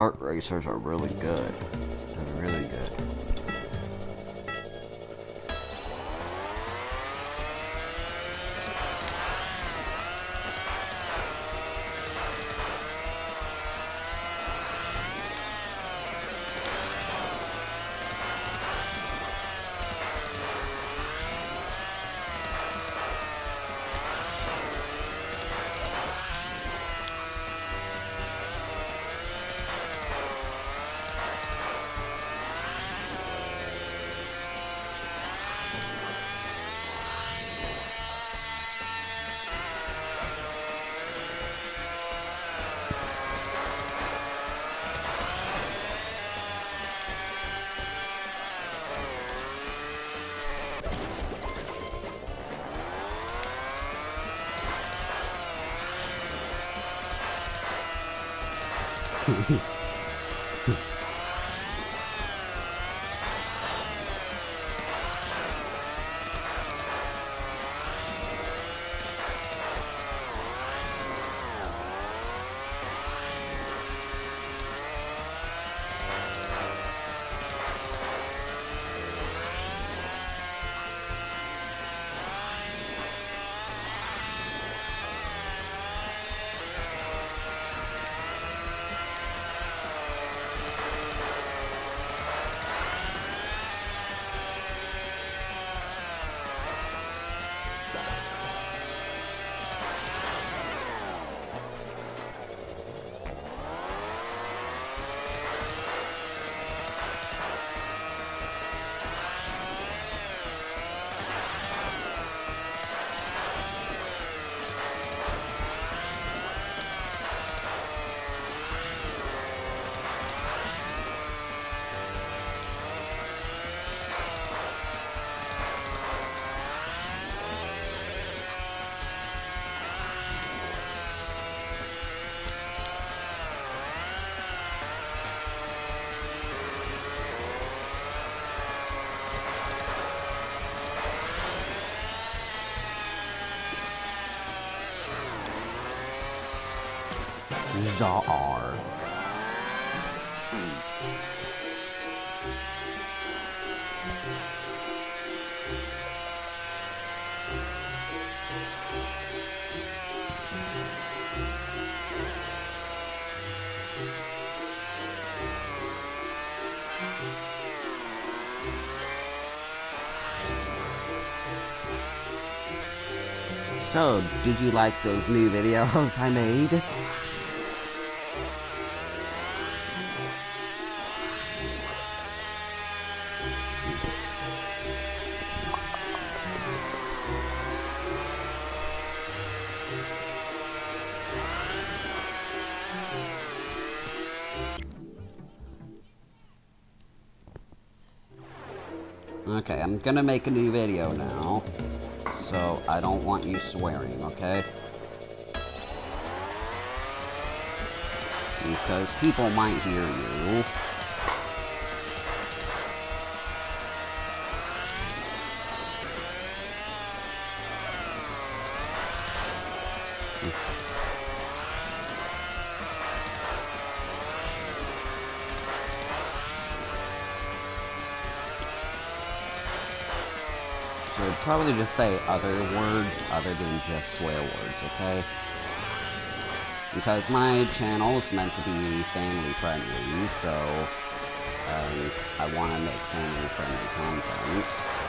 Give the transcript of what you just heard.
Kart racers are really good. They're really good. Czar. So, did you like those new videos I made? Okay, I'm gonna make a new video now, so I don't want you swearing, okay? Because people might hear you. So probably just say other words other than just swear words, okay? Because my channel is meant to be family friendly, so I want to make family friendly content.